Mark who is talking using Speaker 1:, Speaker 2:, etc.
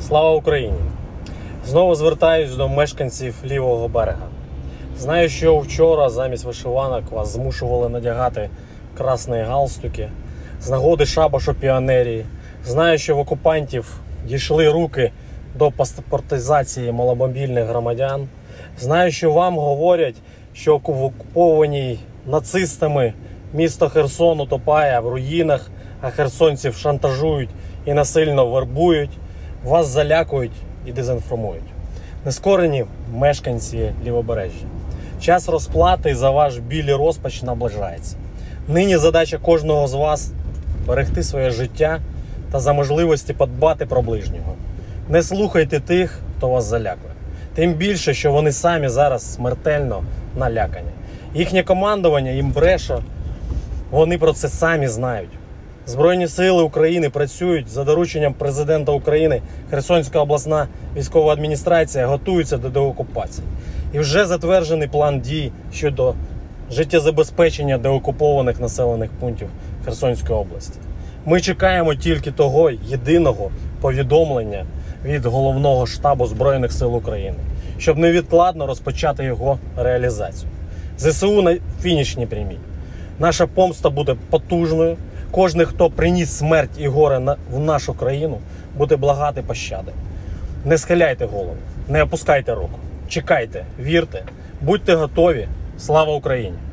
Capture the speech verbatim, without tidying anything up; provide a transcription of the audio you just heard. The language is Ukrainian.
Speaker 1: Слава Україні! Знову звертаюсь до мешканців лівого берега. Знаю, що вчора замість вишиванок вас змушували надягати красні галстуки з нагоди шабашу піонерії. Знаю, що в окупантів дійшли руки до паспортизації маломобільних громадян. Знаю, що вам говорять, що в окупованій нацистами місто Херсон утопає в руїнах, а херсонців шантажують і насильно вербують, вас залякують і дезінформують. Нескорені мешканці Лівобережжя. Час розплати за ваш біль і розпач наближається. Нині задача кожного з вас – берегти своє життя та за можливості подбати про ближнього. Не слухайте тих, хто вас залякує. Тим більше, що вони самі зараз смертельно налякані. Їхнє командування їм бреше, вони про це самі знають. Збройні сили України працюють за дорученням президента України. Херсонська обласна військова адміністрація готується до деокупації. І вже затверджений план дій щодо життєзабезпечення деокупованих населених пунктів Херсонської області. Ми чекаємо тільки того єдиного повідомлення від головного штабу Збройних сил України, щоб невідкладно розпочати його реалізацію. ЗСУ на фінішній прямій. Наша помста буде потужною. Кожен, хто приніс смерть і горе в нашу країну, буде благати пощади. Не схиляйте голову, не опускайте руку. Чекайте, вірте, будьте готові. Слава Україні!